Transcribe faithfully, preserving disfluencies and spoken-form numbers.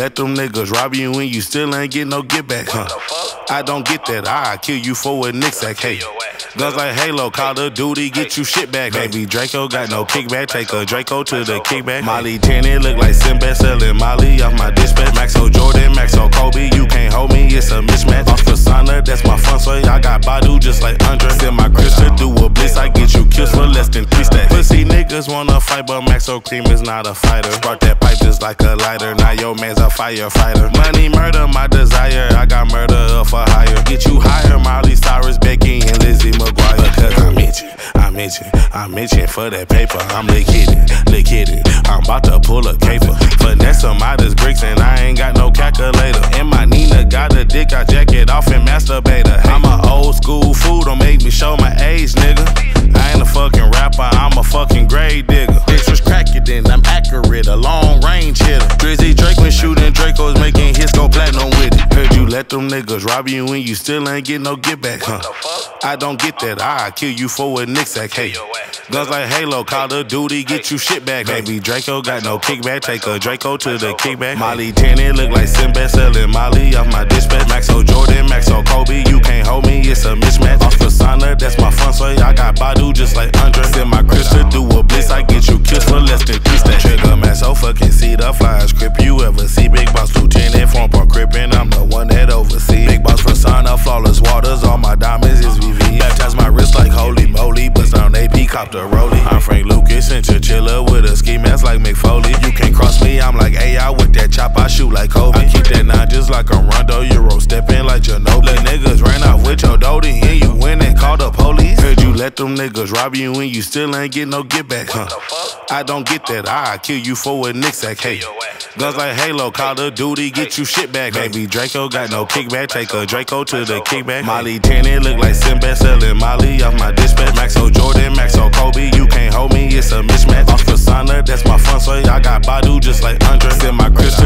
let them niggas rob you and you still ain't get no get back, huh? I don't get that, I kill you for a nick sack, hey. Guns like Halo, Call of Duty, get you shit back. Baby Draco got no kickback, take a Draco to the kickback. Molly ten, it look like Sinbad selling Molly off my dispatch. Maxo Jordan, Maxo Kobe, you can't hold me, it's a mismatch. Off Persona, that's my fun story, I got Badu just like Andre. Send my crystal, do a blitz, I get you killed for less than three stacks. Pussy niggas wanna fight, but Maxo Kream is not a fighter. Spark that pipe just like a lighter, now your man's a firefighter. Money, murder, my desire, I got murder up for hire. Get you higher, Miley Cyrus, Becky, and Lizzie McGuire. Cause I'm itching, I'm itching, I'm itching for that paper. I'm lick hitting, lick hitting, I'm about to pull a caper. Finesse some modest bricks and I ain't got no calculator. And my Nina got a dick, I jack it off and masturbate her. I'm a old school fool, don't make me show my age, nigga. I ain't a fucking rapper, I'm a fucking grave digger. Bitch was cracking, then I'm accurate, a long range hitter. Drizzy Draco when shooting Dracos, making hits go platinum with it. Heard you let them niggas rob you and you still ain't get no get back, huh? I don't get that, I kill you for a nick sack, hey. Guns like Halo, Call of Duty, get you shit back. Baby Draco got no kickback, take a Draco to the kickback. Molly ten, it look like Sinbad selling Molly off my dispatch. Maxo Jordan, Maxo Kobe, you can't hold me, it's a mismatch. Off Persona, that's my fun story, I got Badu just like Andre. Send my crystal, do a blitz, I get you killed for less than three stacks. Trigger Maxo, fucking see the flyers, crip you ever see. Big Boss Lieutenant, front part crippin', I'm the one that oversees. Big Boss Persona, flawless waters, all my diamonds is V V. Baptize my wrist like holy moly, bust down A P, cop the rollie. I'm Frank Lucas and Chinchilla with a ski mask like McFoley. You can't cross me, I'm like A I with that chop, I shoot like Kobe. I keep that nine just like a Rondo, Euro steppin' like Ginobili. Little niggas ran off with your Doty and you went and called the police. Heard you let them niggas rob you and you still ain't get no get back, huh? I don't get that, I kill you for a nick sack, hey. Guns like Halo, Call of Duty, get you shit back. Baby Draco got no kickback, take a Draco to the kickback. Molly ten, it look like Sinbad selling Molly off my dispatch. Maxo Jordan, Maxo Kobe, you can't hold me, it's a mismatch. Off Persona, that's my fun story, I got Badu just like Andre. Send my crystal.